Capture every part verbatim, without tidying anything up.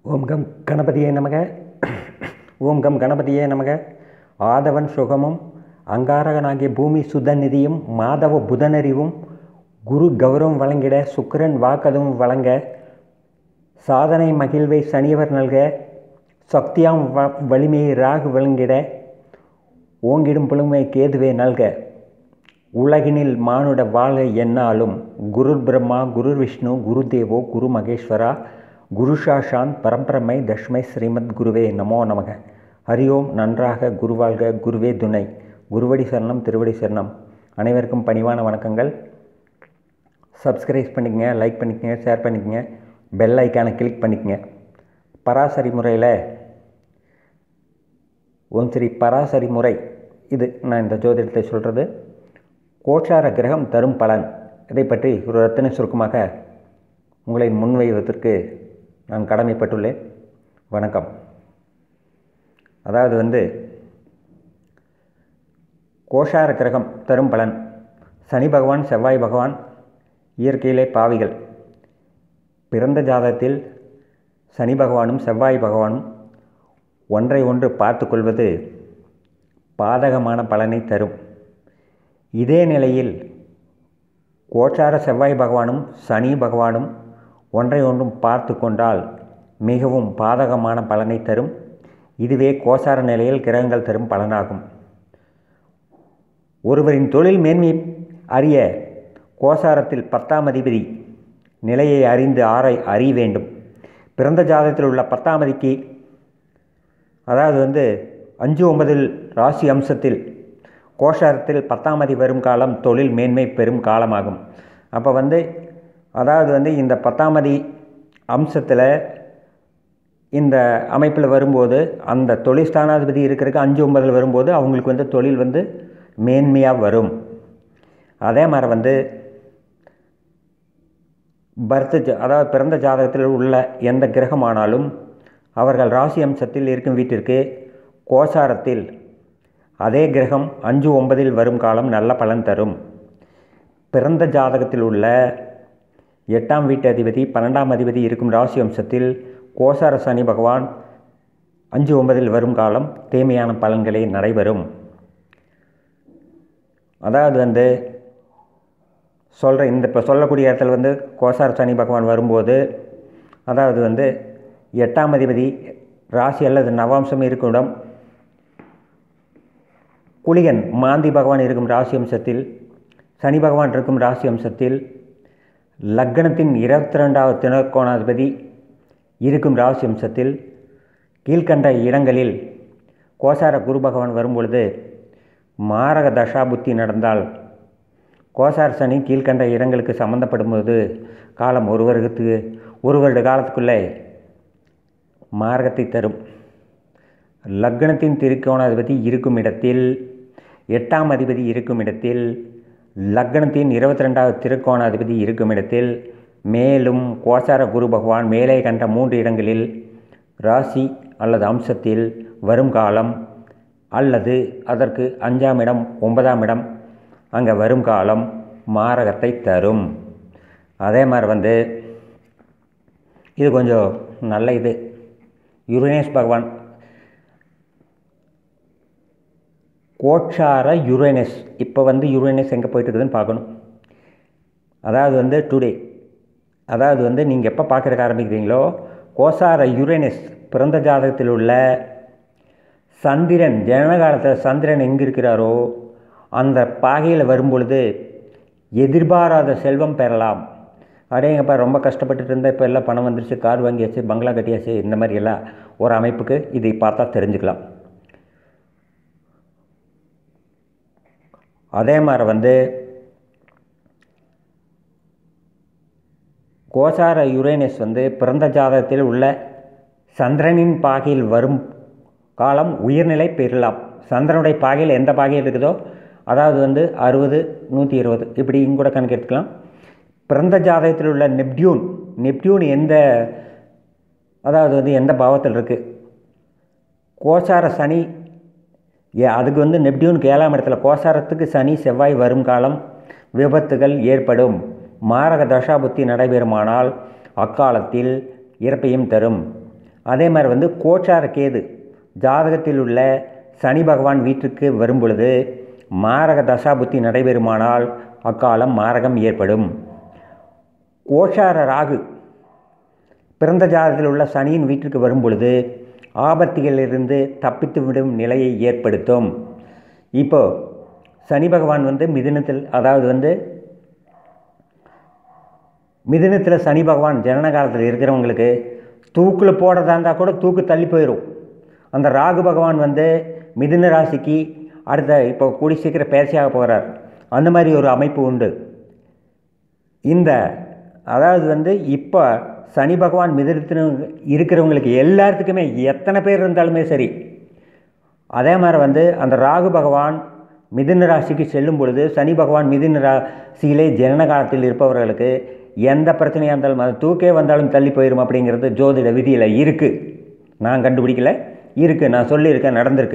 ஓம் come கணபதியே நமக. ஓம் come கணபதியே நமக. ஆதவன் சுகமும் அங்காரகனாகிய பூமி சுதநிதியும் மாதவ புதனறிவும் குரு கௌரவம் வழங்கிட சுக்கிரன் வாக்கதும் வழங்க சாதனை மகிழ்வை சனியவர் நல்க சக்தியாம் வ வலிமையை ராகு வழங்கிட ஓங்கிடும் புலமை கேதுவே நல்க உலகினில் மானுட வாழ என்னாலும் குரு பிரம்மா குரு விஷ்ணு குரு தேவோ குரு மகேஸ்வரா குரு சாஷாந்த் பரம்பிரமை தஷ்மை ஸ்ரீமத் குருவே நமோ நமக. ஹரியோம். நன்றாக குருவாழ்க, குருவே துணை. குருவடி சரணம், திருவடி சரணம். அனைவருக்கும் பணிவான வணக்கங்கள். சப்ஸ்கிரைப் பண்ணிக்கங்க, லைக் பண்ணிக்கங்க, ஷேர் பண்ணிக்கங்க, பெல் ஐக்கானை கிளிக் பண்ணிக்கங்க. பராசரி முறையில் ஓம் ஸ்ரீ பராசரி முறை, இது நான் இந்த ஜோதிடத்தை சொல்கிறது. கோச்சார கிரகம் தரும் பலன், இதை பற்றி ஒரு ரத்தின சுருக்கமாக உங்களை முன்வைவதற்கு நான் கடமைப்பட்டுள்ளேன். வணக்கம். அதாவது வந்து கோச்சார கிரகம் தரும் பலன். சனி பகவான், செவ்வாய் பகவான் இயற்கையிலே பாவிகள். பிறந்த ஜாதகத்தில் சனி பகவானும் செவ்வாய் பகவானும் ஒன்றை ஒன்று பார்த்து கொள்வது பாதகமான பலனை தரும். இதே நிலையில் கோச்சார செவ்வாய் பகவானும் சனி பகவானும் ஒன்றை ஒன்றும் பார்த்து கொண்டால் மிகவும் பாதகமான பலனை தரும். இதுவே கோச்சார நிலையில் கிரகங்கள் தரும் பலனாகும். ஒருவரின் தொழில் மேன்மை அறிய கோச்சாரத்தில் பத்தாம் அதிபதி நிலையை அறிந்து ஆரை அறிய வேண்டும். பிறந்த ஜாதகத்தில் உள்ள பத்தாம் அதிக்கு, அதாவது வந்து அஞ்சு ஒன்பதில் ராசி அம்சத்தில் கோச்சாரத்தில் பத்தாம் அதி வரும் காலம் தொழில் மேன்மை பெறும் காலமாகும். அப்போ வந்து அதாவது வந்து இந்த பத்தாம் அதி அம்சத்தில் இந்த அமைப்பில் வரும்போது அந்த தொழில் ஸ்தானாதிபதி இருக்கிறதுக்கு அஞ்சு ஒன்பதில் வரும்போது அவங்களுக்கு வந்து தொழில் வந்து மேன்மையாக வரும். அதே மாதிரி வந்து பர்த் அதாவது பிறந்த ஜாதகத்தில் உள்ள எந்த கிரகமானாலும் அவர்கள் ராசி அம்சத்தில் இருக்கும் வீட்டிற்கு கோச்சாரத்தில் அதே கிரகம் அஞ்சு ஒன்பதில் வரும் காலம் நல்ல பலன் தரும். பிறந்த ஜாதகத்தில் உள்ள எட்டாம் வீட்டு அதிபதி பன்னெண்டாம் அதிபதி இருக்கும் ராசி அம்சத்தில் கோச்சார சனி பகவான் அஞ்சு ஒன்பதில் வரும் காலம் தீமையான பலன்களே நடைபெறும். அதாவது வந்து சொல்கிற இந்த இப்போ சொல்லக்கூடிய இடத்துல வந்து கோச்சார சனி பகவான் வரும்போது, அதாவது வந்து எட்டாம் அதிபதி ராசி அல்லது நவாம்சம் இருக்கும் இடம் குளிகன் மாந்தி பகவான் இருக்கும் ராசி அம்சத்தில், சனி பகவான் இருக்கும் ராசி அம்சத்தில், லக்னத்தின் இருபத்தி ரெண்டாவது தினக்கோணாதிபதி இருக்கும் ராசி அம்சத்தில் கீழ்கண்ட இடங்களில் கோச்சார குரு பகவான் வரும்பொழுது மாரக தசா புத்தி நடந்தால் கோச்சார சனி கீழ்கண்ட இடங்களுக்கு சம்பந்தப்படும்போது காலம் ஒரு வருடத்துக்கு ஒரு வருட காலத்துக்குள்ளே மாரகத்தை தரும். லக்னத்தின் திரிகோணாதிபதி இருக்கும் இடத்தில், எட்டாம் அதிபதி இருக்கும் இடத்தில், லக்னத்தின் இருபத்தி ரெண்டாவது திருக்கோணாதிபதி இருக்கும் இடத்தில், மேலும் கோச்சார குரு பகவான் மேலே கண்ட மூன்று இடங்களில் ராசி அல்லது அம்சத்தில் வரும் காலம் அல்லது அதற்கு அஞ்சாம் இடம் ஒன்பதாம் இடம் அங்கே வரும் காலம் மாரகத்தை தரும். அதே மாதிரி வந்து இது கொஞ்சம் நல்ல இது யுரேனஸ் பகவான் கோச்சார யுரேனஸ், இப்போ வந்து யுரேனஸ் எங்கே போயிட்டு இருக்குதுன்னு பார்க்கணும். அதாவது வந்து டுடே, அதாவது வந்து நீங்கள் எப்போ பார்க்குறக்க ஆரம்பிக்கிறீங்களோ கோச்சார யுரேனஸ் பிறந்த ஜாதகத்தில் உள்ள சந்திரன் ஜனகாலத்தில் சந்திரன் எங்கே இருக்கிறாரோ அந்த பாகையில் வரும்பொழுது எதிர்பாராத செல்வம் பெறலாம். அடேங்கப்பா ரொம்ப கஷ்டப்பட்டுட்டு இருந்தால் இப்போ எல்லாம் பணம் வந்துருச்சு, கார் வாங்கியாச்சு, பங்களா கட்டியாச்சு, இந்த மாதிரி எல்லாம் ஒரு அமைப்புக்கு இதை பார்த்தா தெரிஞ்சுக்கலாம். அதே மாதிரி வந்து கோச்சார யுரேனஸ் வந்து பிறந்த ஜாதகத்தில் உள்ள சந்திரனின் பாகையில் வரும் காலம் உயிர்நிலை பெறலாம். சந்திரனுடைய பாகையில் எந்த பாகையில் இருக்குதோ, அதாவது வந்து அறுபது நூற்றி இருபது இப்படி இங்கூட கணக்கு எடுத்துக்கலாம். பிறந்த ஜாதகத்தில் உள்ள நெப்டியூன் நெப்டியூன் எந்த அதாவது வந்து எந்த பாவத்தில் இருக்குது, கோச்சார சனி ஏ அதுக்கு வந்து நெப்டியூனுக்கு ஏழாம் இடத்துல கோச்சாரத்துக்கு சனி செவ்வாய் வரும் காலம் விபத்துகள் ஏற்படும். மாரக தசாபுத்தி நடைபெறுமானால் அக்காலத்தில் இறப்பையும் தரும். அதே மாதிரி வந்து கோச்சார கேது ஜாதகத்தில் உள்ள சனி பகவான் வீட்டுக்கு வரும் பொழுது மாரக தசாபுத்தி நடைபெறுமானால் அக்காலம் மாரகம் ஏற்படும். கோச்சார ராகு பிறந்த ஜாதகத்தில் உள்ள சனியின் வீட்டிற்கு வரும் பொழுது ஆபத்துகளிலிருந்து தப்பித்து விடும் நிலையை ஏற்படுத்தும். இப்போ சனி பகவான் வந்து மிதுனத்தில், அதாவது வந்து மிதுனத்தில் சனி பகவான் ஜனன காலத்தில் இருக்கிறவங்களுக்கு தூக்கில் போடுறதா இருந்தால் கூட தூக்கு தள்ளி போயிடும். அந்த ராகு பகவான் வந்து மிதுன ராசிக்கு அடுத்த இப்போ கூடி சீக்கிரம் பேசியாக போகிறார். அந்த மாதிரி ஒரு அமைப்பு உண்டு. இந்த அதாவது வந்து இப்போ சனி பகவான் மிதுனத்தில் இருக்கிறவங்களுக்கு எல்லாத்துக்குமே எத்தனை பேர் இருந்தாலுமே சரி, அதே மாதிரி வந்து அந்த ராகு பகவான் மிதுன ராசிக்கு செல்லும் பொழுது சனி பகவான் மிதுன ராசியிலே ஜனன காலத்தில் இருப்பவர்களுக்கு எந்த பிரச்சனையாக இருந்தாலும் அது தூக்கே வந்தாலும் தள்ளி போயிடும் அப்படிங்கிறது ஜோதிட விதியில் இருக்குது. நான் கண்டுபிடிக்கல, இருக்குது, நான் சொல்லியிருக்கேன், நடந்திருக்கு.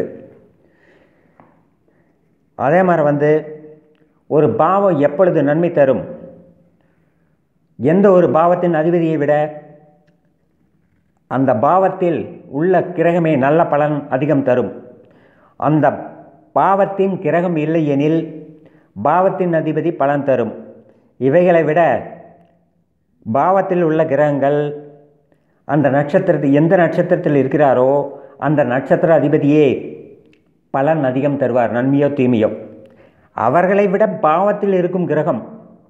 அதே மாதிரி வந்து ஒரு பாவம் எப்பொழுது நன்மை தரும்? எந்த ஒரு பாவத்தின் அதிபதியை விட அந்த பாவத்தில் உள்ள கிரகமே நல்ல பலன் அதிகம் தரும். அந்த பாவத்தின் கிரகம் இல்லை எனில் பாவத்தின் அதிபதி பலன் தரும். இவைகளை விட பாவத்தில் உள்ள கிரகங்கள் அந்த நட்சத்திரத்தில் எந்த நட்சத்திரத்தில் இருக்கிறாரோ அந்த நட்சத்திர அதிபதியே பலன் அதிகம் தருவார், நன்மையோ தீமையோ. அவர்களை விட பாவத்தில் இருக்கும் கிரகம்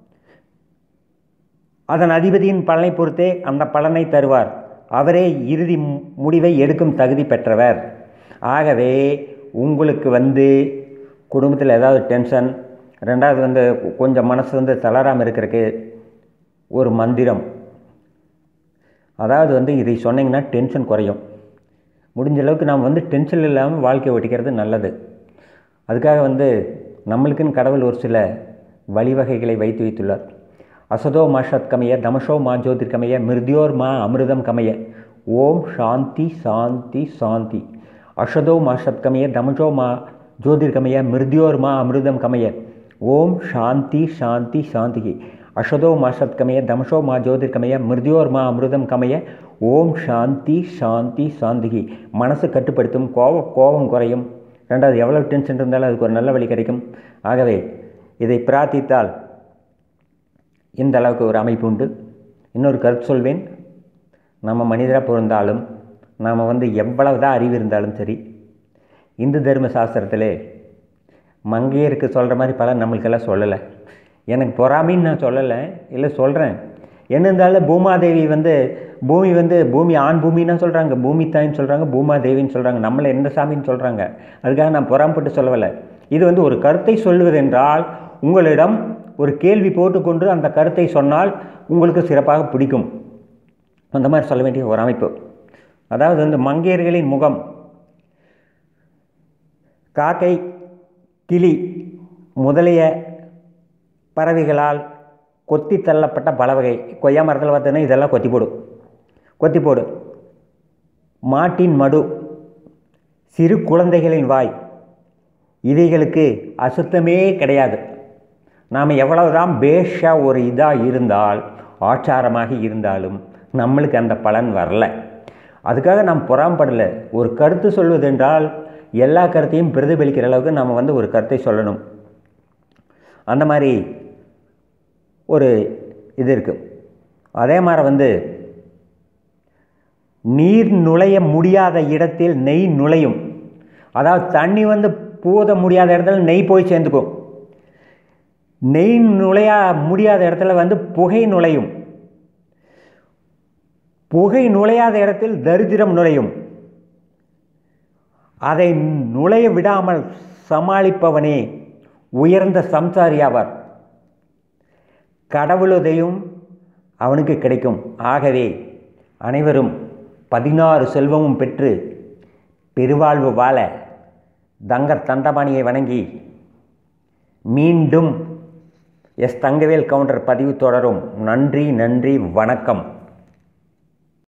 அதன் அதிபதியின் பலனை பொறுத்தே அந்த பலனை தருவார். அவரே இறுதி முடிவை எடுக்கும் தகுதி பெற்றவர். ஆகவே உங்களுக்கு வந்து குடும்பத்தில் ஏதாவது டென்ஷன், ரெண்டாவது வந்து கொஞ்சம் மனசு வந்து தளராமல் இருக்கிறதுக்கு ஒரு மந்திரம், அதாவது வந்து இதை சொன்னீங்கன்னா டென்ஷன் குறையும். முடிஞ்ச அளவுக்கு நாம் வந்து டென்ஷன் இல்லாமல் வாழ்க்கையை ஓட்டிக்கிறது நல்லது. அதுக்காக வந்து நம்மளுக்குன்னு கடவுள் ஒரு சில வழிவகைகளை வைத்து வைத்துள்ளார். அசதோ மா ஷத் கமய தமஷோ மா ஜோதிர்கமய மிருத்யோர் மா அமிர்தம் கமய. ஓம் சாந்தி சாந்தி சாந்தி. அசதோ மா ஷத் கமய தமஷோ மா ஜோதிர்கமய மிருத்யோர் மா அமிர்தம் கமய. ஓம் சாந்தி சாந்தி சாந்தி. அசதோ மா ஷத் கமய தமஷோ மா ஜோதிர்கமய மிருத்யோர் மா அமிர்தம் கமய. ஓம் சாந்தி சாந்தி சாந்தி. மனசு கட்டுப்படுத்தும், கோபம் கோபம் குறையும். ரெண்டாவது எவ்வளோ டென்ஷன் இருந்தாலும் அதுக்கு ஒரு நல்ல வழி கிடைக்கும். ஆகவே இதை பிரார்த்தித்தால் இந்த அளவுக்கு ஒரு அமைப்பு உண்டு. இன்னொரு கருத்து சொல்வேன். நம்ம மனிதராக பிறந்தாலும் நாம் வந்து எவ்வளவு தான் அறிவு இருந்தாலும் சரி, இந்து தர்ம சாஸ்திரத்தில் மங்கையருக்கு சொல்கிற மாதிரி பலன் நம்மளுக்கெல்லாம் சொல்லலை. எனக்கு பொறாமின்னு நான் சொல்லலை, இல்லை சொல்கிறேன். என்ன இருந்தாலும் பூமாதேவி வந்து பூமி வந்து பூமி ஆண் பூமின்னா சொல்கிறாங்க, பூமி தாயின்னு சொல்கிறாங்க, பூமாதேவின்னு சொல்கிறாங்க, நம்மளை எந்த சாமின்னு சொல்கிறாங்க. அதுக்காக நான் பொறாமப்பட்டு சொல்லவில்லை. இது வந்து ஒரு கருத்தை சொல்வதென்றால் உங்களிடம் ஒரு கேள்வி போட்டுக்கொண்டு அந்த கருத்தை சொன்னால் உங்களுக்கு சிறப்பாக பிடிக்கும். அந்த மாதிரி சொல்ல வேண்டிய ஒரு அமைப்பு. அதாவது வந்து மங்கையர்களின் முகம் காக்கை, கிளி முதலிய பறவைகளால் கொத்தி தள்ளப்பட்ட பல வகை. கொய்யா மரத்தில் பார்த்தோன்னா இதெல்லாம் கொத்தி போடும் கொத்தி போடு மாட்டின் மடு, சிறு குழந்தைகளின் வாய், இவைகளுக்கு அசுத்தமே கிடையாது. நாம் எவ்வளவுதான் பேஷாக ஒரு இதாக இருந்தால், ஆச்சாரமாக இருந்தாலும் நம்மளுக்கு அந்த பலன் வரல. அதுக்காக நாம் பொறாமப்படலை. ஒரு கருத்து சொல்வதென்றால் எல்லா கருத்தையும் பிரதிபலிக்கிற அளவுக்கு நாம் வந்து ஒரு கருத்தை சொல்லணும். அந்த மாதிரி ஒரு இது இருக்குது. அதே மாதிரி வந்து நீர் நுழைய முடியாத இடத்தில் நெய் நுழையும். அதாவது தண்ணி வந்து பூத முடியாத இடத்துல நெய் போய் சேர்ந்துக்கும். நெய் நுழைய முடியாத இடத்துல வந்து புகை நுழையும். புகை நுழையாத இடத்தில் தரித்திரம் நுழையும். அதை நுழைய விடாமல் சமாளிப்பவனே உயர்ந்த சம்சாரியாவார். கடவுளுதையும் அவனுக்கு கிடைக்கும். ஆகவே அனைவரும் பதினாறு செல்வமும் பெற்று பெருவாழ்வு வாழ தங்கர் தண்டபாணியை வணங்கி மீண்டும் எஸ் தங்கவேல் கவுண்டர் பதிவு தொடரும். நன்றி, நன்றி, வணக்கம்.